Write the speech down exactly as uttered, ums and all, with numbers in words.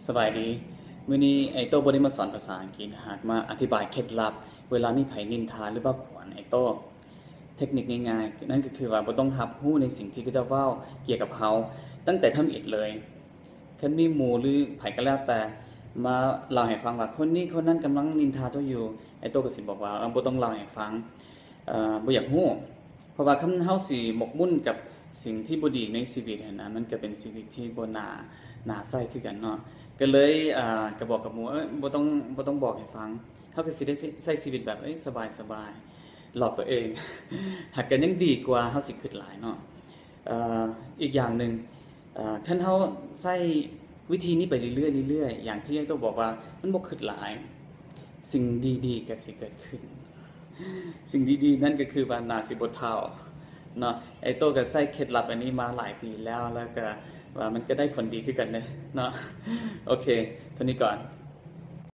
สบายดีมื้อนี้ไอ้โต้บ่ได้มาสอนภาษาอังกฤษหากมาอธิบายเคล็ดลับเวลามีไผนินทาหรือว่าขวนไอ้โต้เทคนิคง่ายๆนั่นก็คือว่าบ่ต้องรับรู้ในสิ่งที่เขาจะเว้าเกี่ยวกับเฮาตั้งแต่ทำอิฐเลยคันมีหมู่หรือไผก็แล้วแต่มาเล่าให้ฟังว่าคนนี้คนนั้นกำลังนินทาเจ้าอยู่ไอ้โต้ก็สิบอกว่าเออบ่ต้องเล่าให้ฟังเอ่อบ่อยากรู้เพราะว่าคันเฮาสิหมกมุ่นกับสิ่งที่บ่ดีในชีวิตนั่นนะมันก็เป็นชีวิตที่บ่น่าน่าใช้คือกันเนาะก็เลยอ่าก็บอกกับหมู่เอ้ยบ่ต้องบ่ต้องบอกให้ฟังเฮาก็สิได้ใช้ชีวิตแบบเอ้ยสบายๆหลอกตัวเอง หากกันยังดีกว่าเฮาสิคิดหลายเนาะเอ่ออีกอย่างนึงเอ่อคันเฮาใช้วิธีนี้ไปเรื่อยๆเรื่อยๆอย่างที่ไอ้ตัวบอกว่ามันบ่คิดหลายสิ่งดีๆก็สิเกิดขึ้นสิ่งดีๆนั่นก็คือว่าน่าสิบ่เฒ่าเนาะไอ้โตก็ใช้เคล็ดลับอันนี้มาหลายปีแล้วแล้วก็ว่ามันก็ได้ผลดีขึ้นกันเนาะโอเคเท่านี้ก่อน